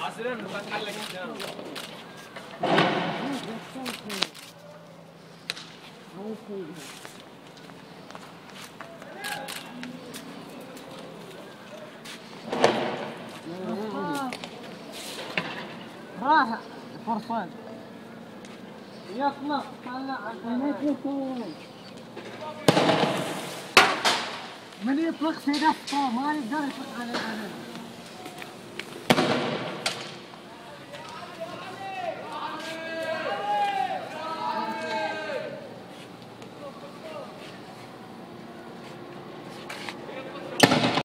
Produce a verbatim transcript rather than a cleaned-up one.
عصير فتح لك قدام. راح فرصان يطلق طلع من يطلق سيدفته ما يقدر يطلق عليه.